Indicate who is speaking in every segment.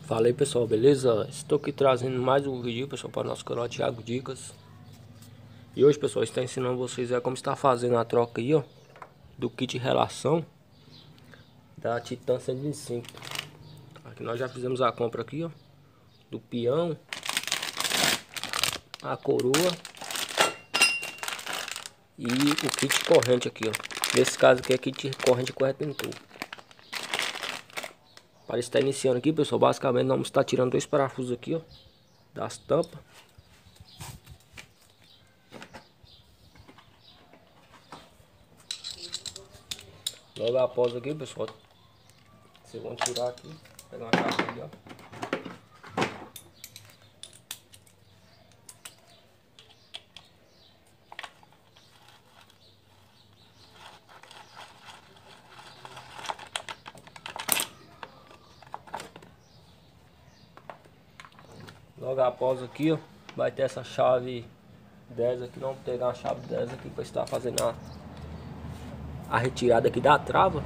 Speaker 1: Fala aí, pessoal, beleza? Estou aqui trazendo mais um vídeo, pessoal, para o nosso canal Thiago Dicas. E hoje, pessoal, estou ensinando vocês como está fazendo a troca aí, ó, do kit relação da Titan 125. Aqui nós já fizemos a compra aqui, ó, do peão, a coroa e o kit corrente aqui, ó. Nesse caso aqui é kit corrente com retentor. Para estar iniciando aqui, pessoal, basicamente nós vamos estar tirando dois parafusos aqui, ó, das tampas. Logo após aqui, pessoal, vocês vão tirar aqui, pegar uma chave aqui, ó. Logo após aqui, ó, vai ter essa chave 10 aqui. Vamos pegar a chave 10 aqui para estar fazendo a retirada aqui da trava.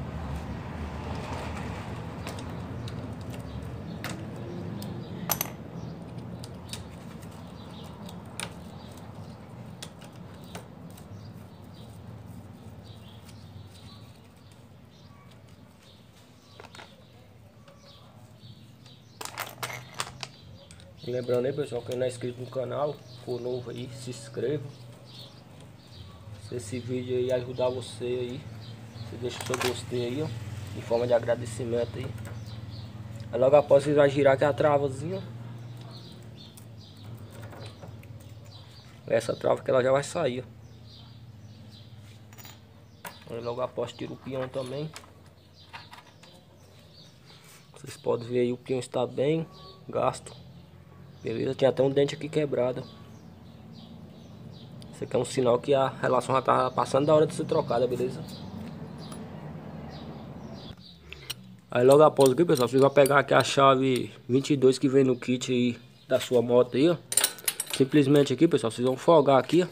Speaker 1: E lembrando aí, pessoal, quem não é inscrito no canal, for novo aí, se inscreva. Se esse vídeo aí ajudar você aí, você deixa o seu gostei aí, ó, em forma de agradecimento aí. Aí logo após você vai girar aqui a travazinha. Essa trava que ela já vai sair, ó. Aí logo após tira o peão também. Vocês podem ver aí, o peão está bem gasto. Beleza? Tinha até um dente aqui quebrado. Isso aqui é um sinal que a relação já tá passando da hora de ser trocada, beleza? Aí logo após aqui, pessoal, vocês vão pegar aqui a chave 22 que vem no kit aí da sua moto aí, ó. Simplesmente aqui, pessoal, vocês vão folgar aqui, ó.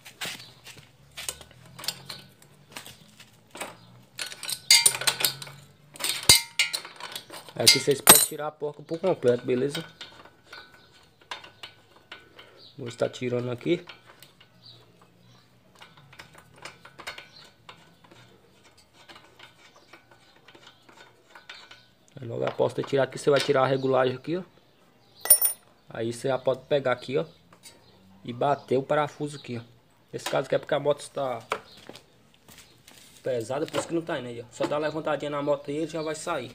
Speaker 1: Aqui vocês podem tirar a porca por completo, beleza? Vou estar tirando aqui. Aí logo após ter tirado aqui, você vai tirar a regulagem aqui, ó. Aí você já pode pegar aqui, ó, e bater o parafuso aqui, ó. Nesse caso aqui é porque a moto está pesada, por isso que não tá indo aí, ó. Só dá uma levantadinha na moto aí e ele já vai sair.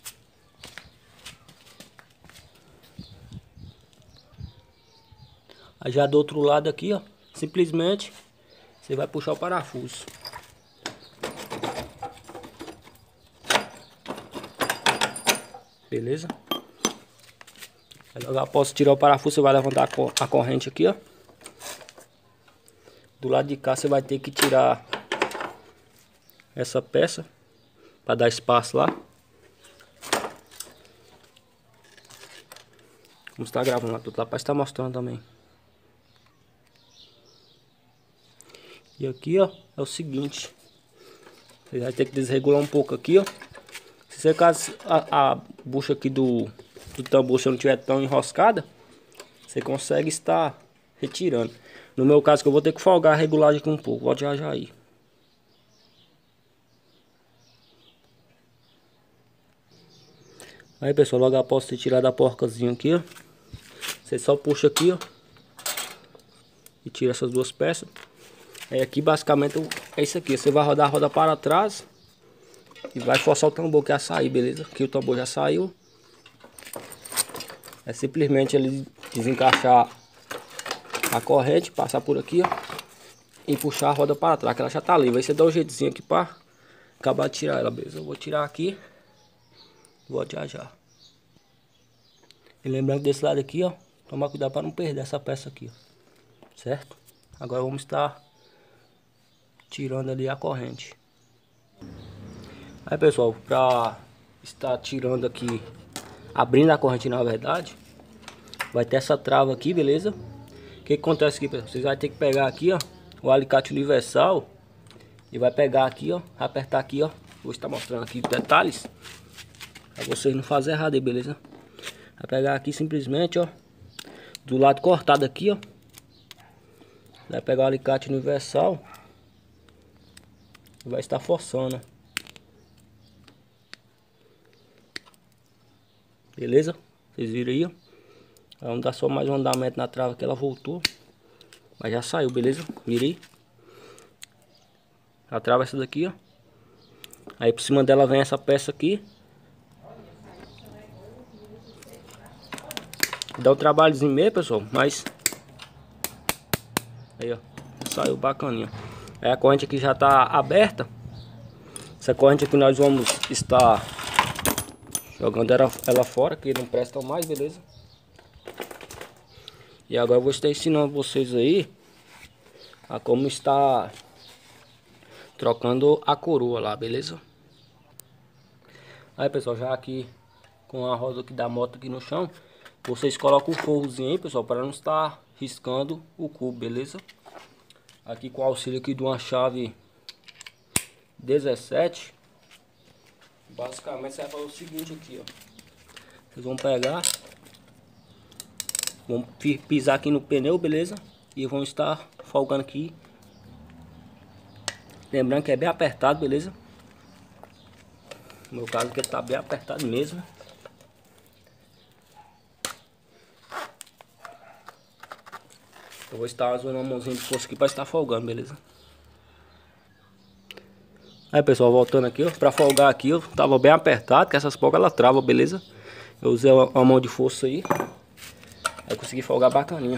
Speaker 1: Aí já do outro lado aqui, ó, simplesmente você vai puxar o parafuso. Beleza? Aí logo após tirar o parafuso, você vai levantar a corrente aqui, ó. Do lado de cá você vai ter que tirar essa peça para dar espaço lá. Como está gravando lá, tudo lá para estar mostrando também. E aqui, ó, é o seguinte. Você vai ter que desregular um pouco aqui, ó. Se caso a bucha aqui do tambor não estiver tão enroscada, você consegue estar retirando. No meu caso, que eu vou ter que folgar a regulagem aqui um pouco. Volto já aí. Aí, pessoal, logo após ter tirado a porcazinha aqui, ó, você só puxa aqui, ó, e tira essas duas peças. Aí aqui basicamente é isso aqui. Você vai rodar a roda para trás e vai forçar o tambor que ia sair, beleza? Aqui o tambor já saiu. É simplesmente ele desencaixar a corrente, passar por aqui, ó, e puxar a roda para trás, que ela já tá livre. Aí você dá um jeitinho aqui para acabar de tirar ela, beleza? Eu vou tirar aqui, vou já. E lembrando desse lado aqui, ó, tomar cuidado para não perder essa peça aqui, ó, certo? Agora vamos estar tirando ali a corrente. Aí, pessoal, para estar tirando aqui, abrindo a corrente, na verdade, vai ter essa trava aqui, beleza? O que acontece aqui, pessoal? Vocês vão ter que pegar aqui, ó, o alicate universal e vai pegar aqui, ó, apertar aqui, ó. Vou estar mostrando aqui detalhes para vocês não fazerem errado aí, beleza? Vai pegar aqui simplesmente, ó, do lado cortado aqui, ó. Vai pegar o alicate universal e vai estar forçando. Beleza? Vocês viram aí, ó. Vamos dar só mais um andamento na trava que ela voltou. Mas já saiu, beleza? Virei. A trava é essa daqui, ó. Aí por cima dela vem essa peça aqui. Dá um trabalhozinho mesmo, pessoal, mas... Aí, ó. Saiu bacaninha. Aí a corrente aqui já tá aberta. Essa corrente aqui nós vamos estar jogando ela fora, que não presta mais, beleza? E agora eu vou estar ensinando vocês aí a como está trocando a coroa lá, beleza? Aí, pessoal, já aqui com a roda aqui da moto aqui no chão, vocês colocam o forrozinho aí, pessoal, para não estar riscando o cubo, beleza? Aqui com o auxílio aqui de uma chave 17. Basicamente você vai fazer o seguinte aqui, ó. Vocês vão pegar, vão pisar aqui no pneu, beleza? E vão estar folgando aqui. Lembrando que é bem apertado, beleza? No meu caso aqui tá bem apertado mesmo. Eu vou estar usando uma mãozinha de força aqui para estar folgando, beleza? Aí, pessoal, voltando aqui, ó, para folgar aqui, ó, tava bem apertado, que essas folgas ela trava, beleza? Eu usei uma mão de força aí. Aí consegui folgar bacaninha.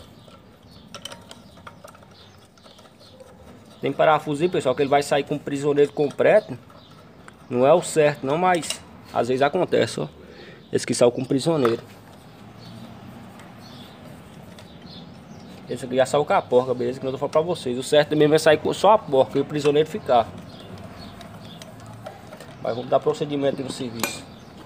Speaker 1: Tem parafusinho, pessoal, que ele vai sair com o prisioneiro completo. Não é o certo não, mas às vezes acontece, ó. Esse que saiu com o prisioneiro. Esse aqui já saiu com a porca, beleza? Que eu tô falando pra vocês. O certo mesmo é sair com só a porca e o prisioneiro ficar. Mas vamos dar procedimento aqui no serviço.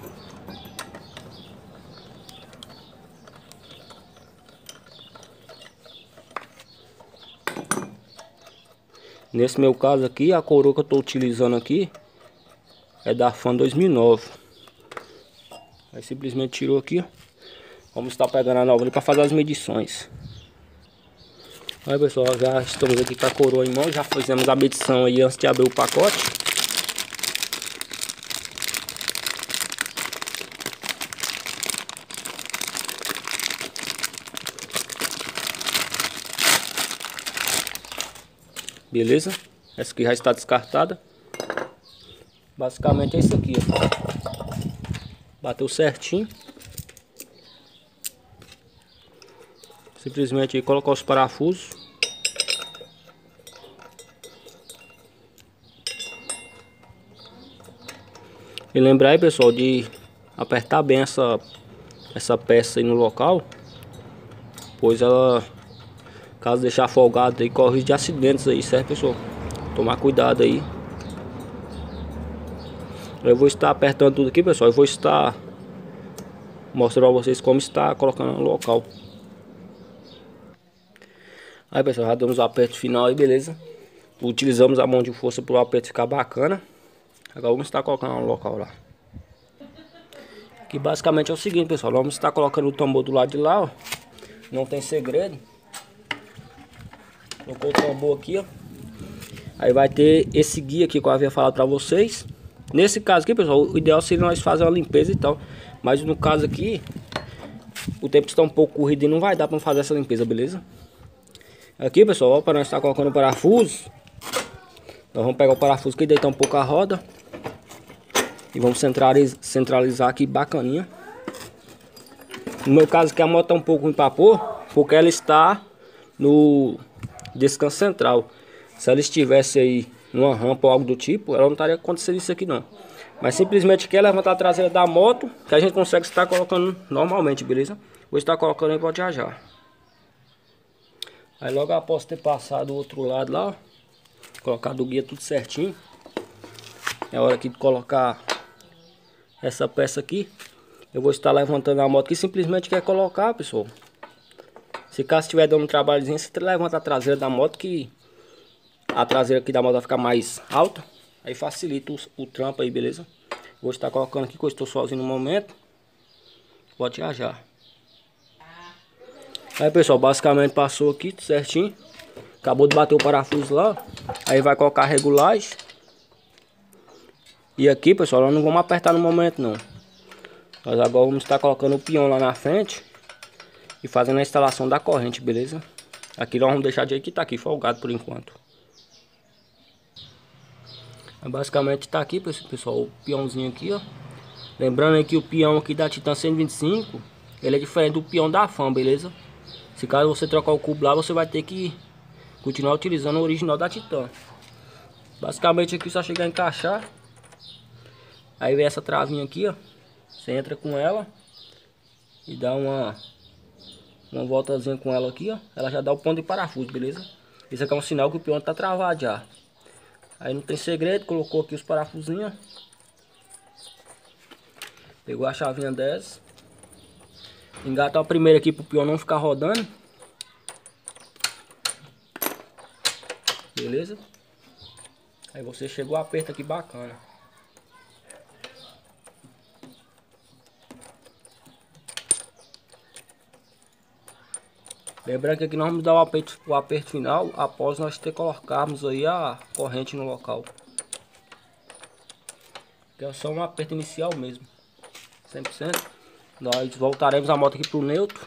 Speaker 1: Nesse meu caso aqui, a coroa que eu tô utilizando aqui é da Fan 2009. Aí simplesmente tirou aqui, ó. Vamos estar pegando a nova ali para fazer as medições. Aí, pessoal, já estamos aqui com a coroa em mão. Já fizemos a medição aí antes de abrir o pacote. Beleza? Essa aqui já está descartada. Basicamente é isso aqui, ó. Bateu certinho. Simplesmente aí colocar os parafusos. E lembrar aí, pessoal, de apertar bem essa peça aí no local, pois ela, caso deixar folgado aí, corre risco de acidentes aí, certo, pessoal? Tomar cuidado aí. Eu vou estar apertando tudo aqui, pessoal. Eu vou estar mostrando a vocês como está colocando no local. Aí, pessoal, já damos o aperto final aí, beleza? Utilizamos a mão de força para o aperto ficar bacana. Agora vamos estar colocando no local lá. Aqui basicamente é o seguinte, pessoal. Vamos estar colocando o tambor do lado de lá, ó. Não tem segredo. Colocou o tambor aqui, ó. Aí vai ter esse guia aqui que eu havia falado para vocês. Nesse caso aqui, pessoal, o ideal seria nós fazer uma limpeza e tal. Mas no caso aqui, o tempo está um pouco corrido e não vai dar para fazer essa limpeza, beleza? Aqui, pessoal, ó, para nós estar colocando o parafuso. Nós vamos pegar o parafuso aqui, deitar um pouco a roda. E vamos centralizar aqui bacaninha. No meu caso aqui a moto tá um pouco ruim para pôr, porque ela está no descanso central. Se ela estivesse aí numa rampa ou algo do tipo, ela não estaria acontecendo isso aqui não. Mas simplesmente quer levantar a traseira da moto, que a gente consegue estar colocando normalmente, beleza? Vou estar colocando aí para já já. Aí logo após ter passado o outro lado lá, ó, colocado o guia tudo certinho, é hora aqui de colocar essa peça aqui. Eu vou estar levantando a moto que simplesmente quer colocar, pessoal. Se caso estiver dando um trabalhozinho, você levanta a traseira da moto, que a traseira aqui da moto vai ficar mais alta. Aí facilita o trampo aí, beleza? Vou estar colocando aqui, que eu estou sozinho no momento. Pode já já. Aí pessoal, basicamente passou aqui certinho. Acabou de bater o parafuso lá. Aí vai colocar a regulagem. E aqui pessoal, nós não vamos apertar no momento não. Nós agora vamos estar colocando o peão lá na frente. E fazendo a instalação da corrente, beleza? Aqui nós vamos deixar de jeito que tá aqui, folgado por enquanto. Basicamente tá aqui pessoal, o peãozinho aqui, ó. Lembrando aí que o peão aqui da Titan 125, ele é diferente do peão da Fan, beleza? Se caso você trocar o cubo lá, você vai ter que continuar utilizando o original da Titan. Basicamente aqui só chegar a encaixar. Aí vem essa travinha aqui, ó. Você entra com ela e dá uma voltazinha com ela aqui, ó. Ela já dá o ponto de parafuso, beleza? Esse aqui é um sinal que o peão tá travado já. Aí não tem segredo, colocou aqui os parafusinhos. Pegou a chavinha 10. Engatar o primeiro aqui pro peão não ficar rodando. Beleza? Aí você chegou, aperta aqui bacana. Lembrando que aqui nós vamos dar o aperto final após nós colocarmos aí a corrente no local. Que é só um aperto inicial mesmo. 100%. Nós voltaremos a moto aqui pro neutro.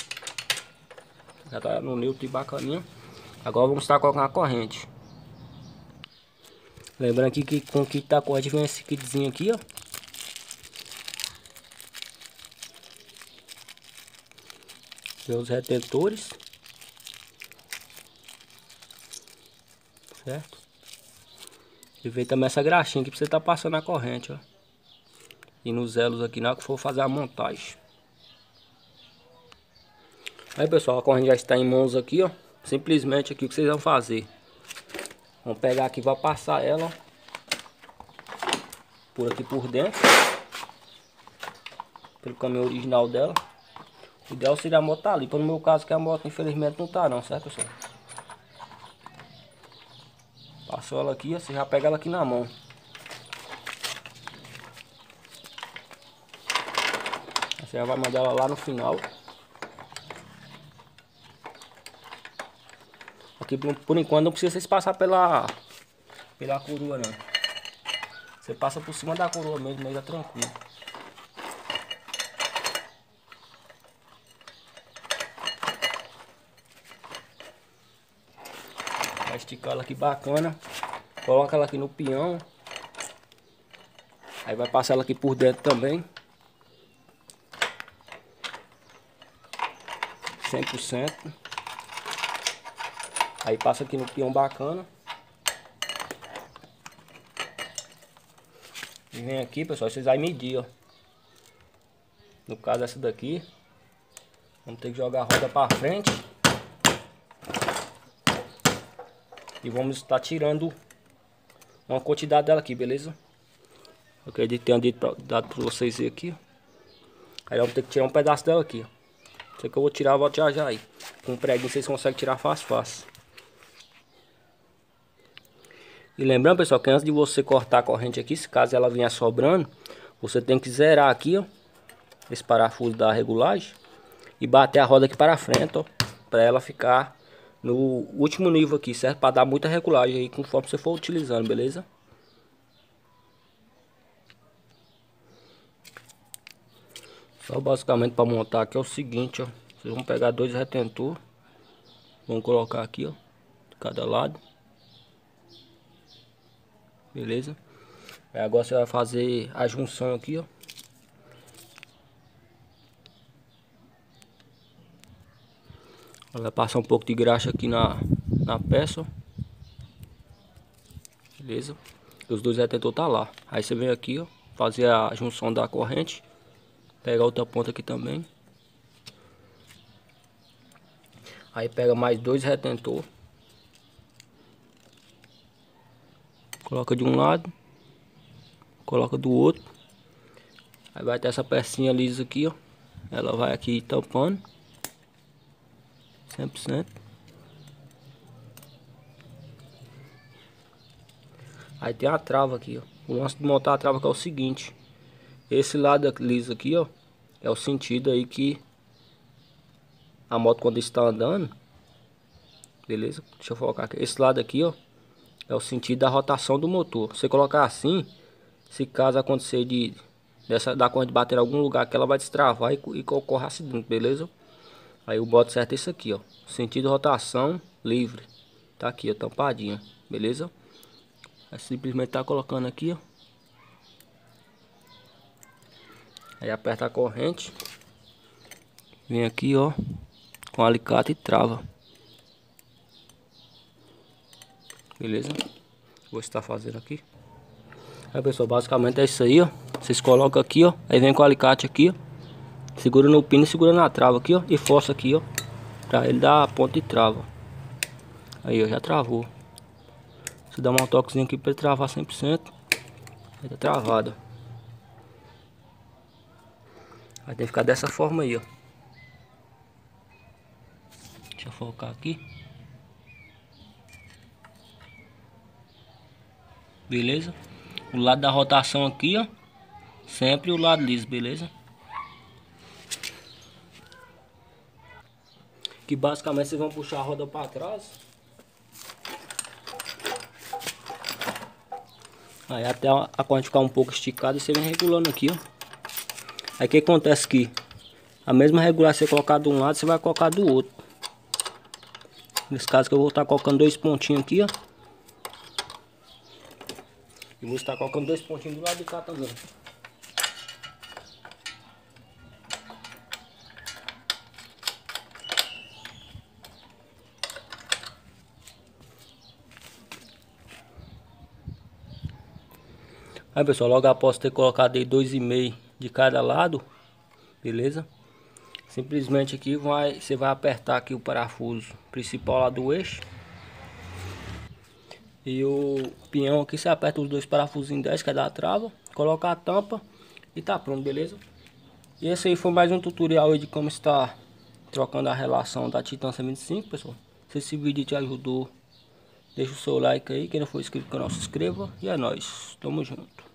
Speaker 1: Já tá no neutro e bacaninha. Agora vamos estar colocando a corrente. Lembrando aqui que com o kit da corrente vem esse kitzinho aqui, ó. Vem os retentores. Certo? E vem também essa graxinha aqui pra você estar passando a corrente, ó. E nos elos aqui na hora que for fazer a montagem. Aí pessoal, a corrente já está em mãos aqui, ó. Simplesmente aqui o que vocês vão fazer. Vamos pegar aqui e vai passar ela, ó, por aqui por dentro. Pelo caminho original dela. O ideal seria a moto tá ali. No meu caso que a moto infelizmente não tá não, certo pessoal? Passou ela aqui, ó, você já pega ela aqui na mão. Você já vai mandar ela lá no final. Aqui por enquanto não precisa vocês passar pela coroa não. Você passa por cima da coroa mesmo, aí é tranquilo. Vai esticar ela aqui bacana. Coloca ela aqui no peão. Aí vai passar ela aqui por dentro também. 100%. Aí passa aqui no peão bacana. E vem aqui, pessoal, vocês vão medir, ó. No caso essa daqui, vamos ter que jogar a roda para frente. E vamos estar tirando uma quantidade dela aqui, beleza? Eu acredito que tenha dado para vocês verem aqui. Aí vamos ter que tirar um pedaço dela aqui, ó. Isso que eu vou tirar, eu volto já já aí. Com um preguinho vocês conseguem tirar fácil. E lembrando, pessoal, que antes de você cortar a corrente aqui, se caso ela venha sobrando, você tem que zerar aqui, ó, esse parafuso da regulagem e bater a roda aqui para frente, ó, para ela ficar no último nível aqui, certo? Para dar muita regulagem aí conforme você for utilizando, beleza? Só basicamente para montar aqui é o seguinte, ó. Vocês vão pegar dois retentores, vão colocar aqui, ó, de cada lado. Beleza? Aí agora você vai fazer a junção aqui, ó. Vai passar um pouco de graxa aqui na peça, ó. Beleza? E os dois retentores tá lá. Aí você vem aqui, ó, fazer a junção da corrente. Pegar outra ponta aqui também. Aí pega mais dois retentores. Coloca de um lado. Coloca do outro. Aí vai ter essa pecinha lisa aqui, ó. Ela vai aqui tampando. 100%. Aí tem a trava aqui, ó. O lance de montar a trava aqui é o seguinte. Esse lado liso aqui, ó, é o sentido aí que a moto quando está andando, beleza? Deixa eu focar aqui. Esse lado aqui, ó, é o sentido da rotação do motor. Você colocar assim, se caso acontecer da corrente bater em algum lugar que ela vai destravar e ocorre acidente, beleza? Aí o boto certo é isso aqui, ó. Sentido de rotação livre. Tá aqui, ó, tampadinho, beleza? Aí simplesmente tá colocando aqui, ó. Aí aperta a corrente. Vem aqui, ó, com o alicate e trava. Beleza? Vou estar fazendo aqui. Aí pessoal, basicamente é isso aí, ó. Vocês colocam aqui, ó. Aí vem com o alicate aqui, ó. Segura no pino e segura na trava aqui, ó. E força aqui, ó. Pra ele dar a ponta e trava. Aí, ó, já travou. Você dá um toquezinho aqui pra ele travar 100%. Aí tá travado. Aí tem que ficar dessa forma aí, ó. Deixa eu focar aqui. Beleza? O lado da rotação aqui, ó. Sempre o lado liso, beleza? Que basicamente vocês vão puxar a roda para trás. Aí até a corrente ficar um pouco esticada e você vem regulando aqui, ó. Aí o que acontece aqui? A mesma regular você colocar de um lado, você vai colocar do outro. Nesse caso que eu vou estar colocando 2 pontinhos aqui, ó. E vou estar colocando 2 pontinhos do lado de cá também. Aí pessoal, logo após ter colocado aí 2,5 de cada lado, beleza? Simplesmente aqui você vai apertar aqui o parafuso principal lá do eixo. E o pinhão aqui você aperta os 2 parafusinhos 10 que é da trava, coloca a tampa e tá pronto, beleza? E esse aí foi mais um tutorial aí de como está trocando a relação da Titan 125, pessoal. Se esse vídeo te ajudou, deixa o seu like aí. Quem não for inscrito no canal, se inscreva. E é nóis, tamo junto.